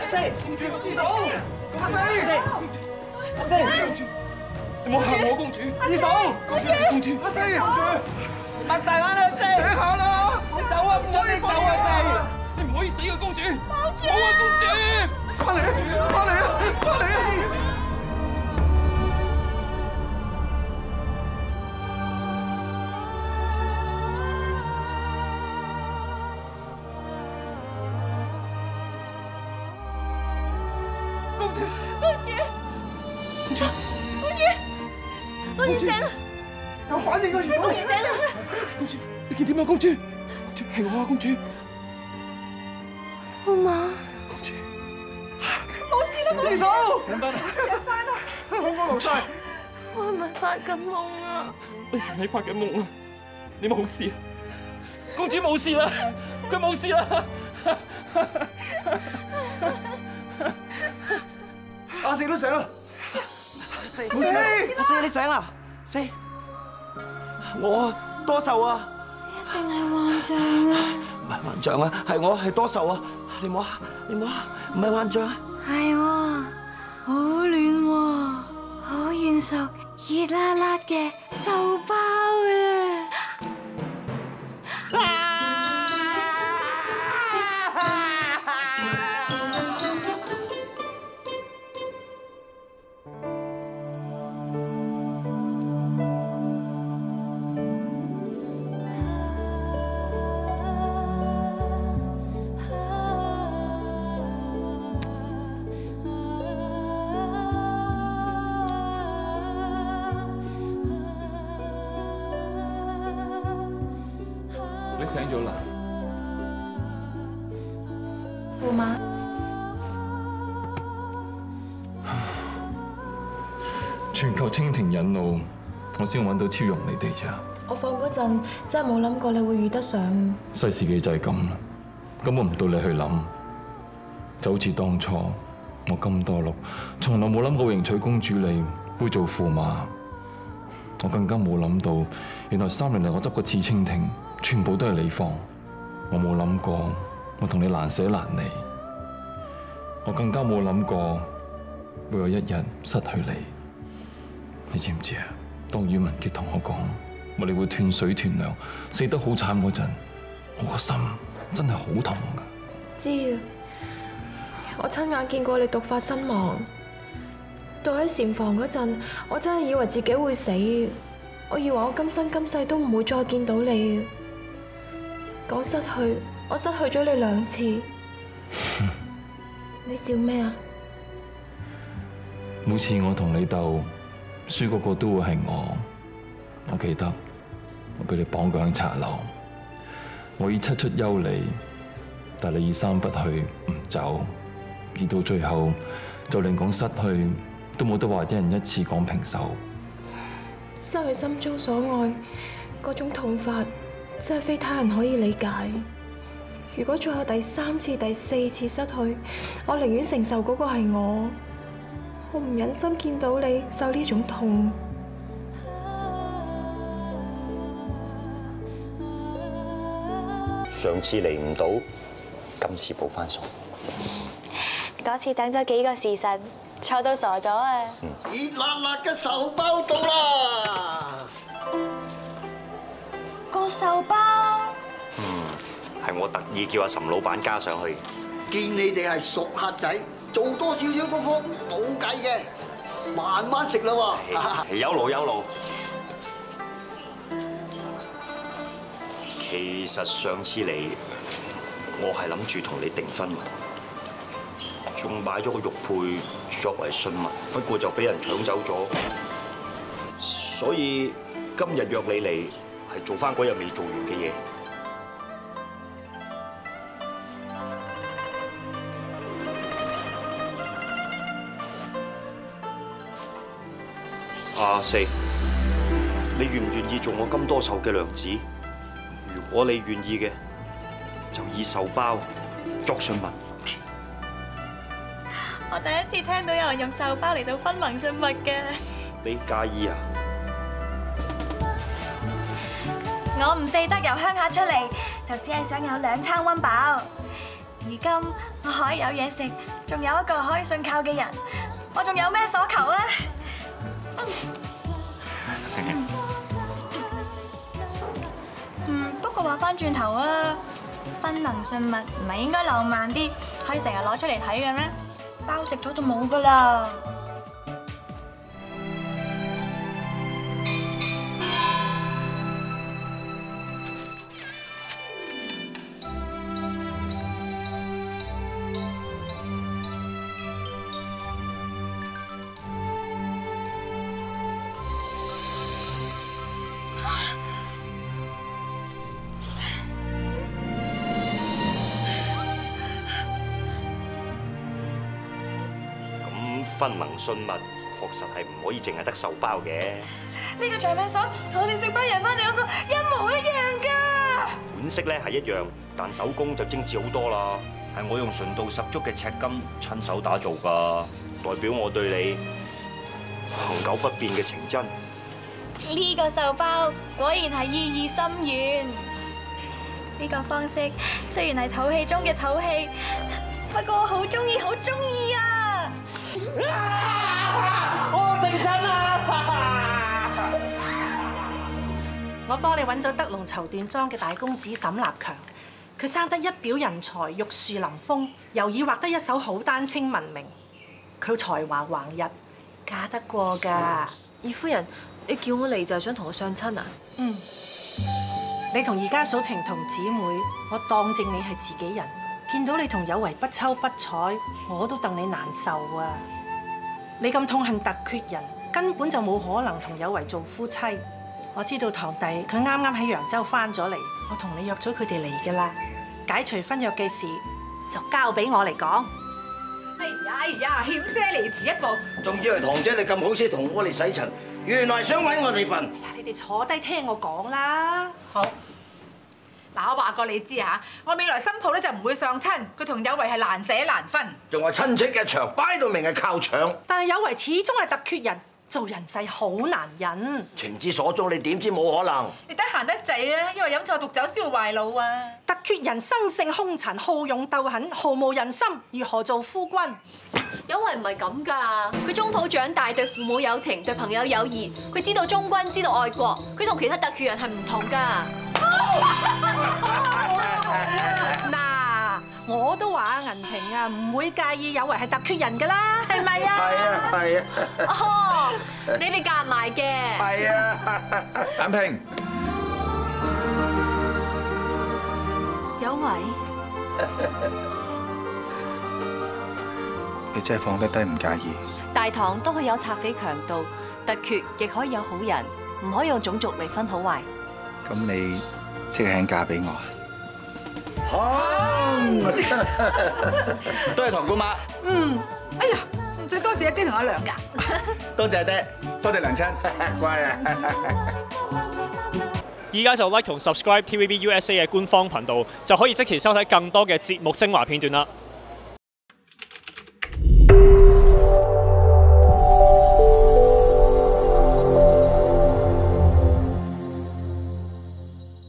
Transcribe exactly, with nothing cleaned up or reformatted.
四，公主，二嫂，阿四，阿四，公主，你唔好嚇我，公主，二嫂，公主，公主，阿四，公主，擘大眼啊，四，醒下啦，你走啊，唔准你走啊，四，你唔可以死嘅，公主，公主，好啊，公主，翻嚟啊，翻嚟啊，翻嚟啊！公主，公主，公主，公主醒啦！有反應啊！公主醒啦！公主，你見點啊？公主，公主係我啊！公主， 駙馬， 公主， 冇事啦！ 二嫂，醒翻啦！醒翻啦！好光流晒。 我係咪發緊夢啊？ 你唔係發緊夢啊！你冇事，公主冇事啦，佢冇事啦。阿四都醒啦！四，四，阿四你醒啦！四，我多壽啊！ 一定係幻象啊！ 唔係幻象啊，係我係多壽啊！你摸下，你摸下，唔係幻象啊！ 係喎，好暖喎，好軟熟，熱辣辣嘅壽包啊！ 你醒咗啦， 駙馬， 全靠蜻蜓引路，我先揾到超容你哋咋。 我放嗰陣真係冇諗過你會遇得上。 世事嘅就係咁啦，根本唔到你去諗。就好似當初我金多禄，從來冇諗過迎娶公主你會做駙馬。我更加冇諗到，原來三年嚟我執個似蜻蜓，全部都係你放。我冇諗過我同你難捨難離，我更加冇諗過會有一日失去你。你知唔知啊？當宇文傑同我講我哋會斷水斷糧，死得好慘嗰陣，我個心真係好痛噶。 知啊，我親眼見過你毒發身亡。到喺禪房嗰陣，我真係以為自己會死，我以為我今生今世都唔會再見到你。講失去，我失去咗你兩次。你笑咩啊？ 每次我同你鬥，輸嗰個都會係我。我記得我俾你綁過喺茶樓，我以七出休你，但你以三不去唔走，而到最後就連講失去都冇得話一人一次講平手。 失去心中所愛，嗰種痛法真係非他人可以理解。如果再有第三次、第四次失去，我寧願承受嗰個係我。我唔忍心見到你受呢種痛。 上次嚟唔到，今次補翻數。 嗰次等咗幾個時辰，錯到傻咗啊！ 熱辣辣嘅壽包到啦！ 個壽包， 嗯，係我特意叫阿岑老闆加上去。 見你哋係熟客仔，做多少少功夫冇計嘅，慢慢食啦喎。 有勞有勞。其實上次嚟，我係諗住同你訂婚喎，仲買咗個玉佩作為信物，不過就俾人搶走咗，所以今日約你嚟係做翻嗰日未做完嘅嘢。阿四，你願唔願意做我金多壽嘅娘子？如果你願意嘅，就以壽包作信物。 我第一次聽到有人用壽包嚟做婚盟信物嘅。 你介意啊？ 我唔捨得由鄉下出嚟，就只係想有兩餐溫飽。 如今我可以有嘢食，仲有一個可以信靠嘅人，我仲有咩所求啊？嗯，不過話翻轉頭啊，芬能信物唔係應該浪漫啲，可以成日攞出嚟睇嘅咩？包食咗就冇噶啦。 芬能信物確實係唔可以淨係得手包嘅。 呢個長命鎖同我哋成班人翻嚟嗰個一模一樣㗎。 款式咧係一樣，但手工就精緻好多啦。係我用純度十足嘅赤金親手打造㗎，代表我對你恆久不變嘅情真。 呢個手包果然係意義深遠。呢個方式雖然係土氣中嘅土氣，不過我好中意，好中意啊！ 我成親啦！ 我幫你揾咗德龍綢緞莊嘅大公子沈立強，佢生得一表人才，玉樹臨風，又以畫得一手好丹青聞名。佢才華橫溢，嫁得過㗎。 二夫人，你叫我嚟就係想同我相親啊？ 嗯，你同二家嫂情同姊妹，我當正你係自己人。見到你同有為不瞅不睬，我都戥你難受啊！你咁痛恨突厥人，根本就冇可能同有為做夫妻。我知道堂弟佢啱啱喺揚州翻咗嚟，我同你約咗佢哋嚟㗎啦。解除婚約嘅事就交俾我嚟講。 哎呀哎呀，欠些嚟遲一步， 仲以為堂姐你咁好先同我哋洗塵，原來想揾我哋份。 你哋坐低聽我講啦。 好。嗱，我話過你知嚇，我未來新抱咧就唔會上親，佢同有為係難捨難分。 仲話親戚嘅場擺到明係靠搶， 但係有為始終係突厥人，做人世好難忍。 情之所鍾，你點知冇可能？ 你得閒得滯啊，因為飲錯毒酒燒壞腦啊！ 突厥人生性兇殘，好勇鬥狠，毫無人心，如何做夫君？ 有為唔係咁㗎，佢中土長大，對父母有情，對朋友有義，佢知道忠君，知道愛國，佢同其他突厥人係唔同㗎。 嗱，我都話銀萍啊，唔會介意有為係突厥人㗎啦，係咪啊？ 係啊係啊。 哦，你哋夾埋嘅。 係啊。 銀萍， 有為， 你真係放得低唔介意？ 大唐都可以有賊匪強盜，突厥亦可以有好人，唔可以用種族嚟分好壞。 咁你即係肯嫁俾我？ 好， 都係堂姑媽。 嗯，哎呀，唔使多謝阿爹同阿娘㗎。 多謝爹，多謝娘親，乖啊！ 依家就 like 同 subscribe T V B U S A 嘅官方頻道，就可以即時收睇更多嘅節目精華片段啦。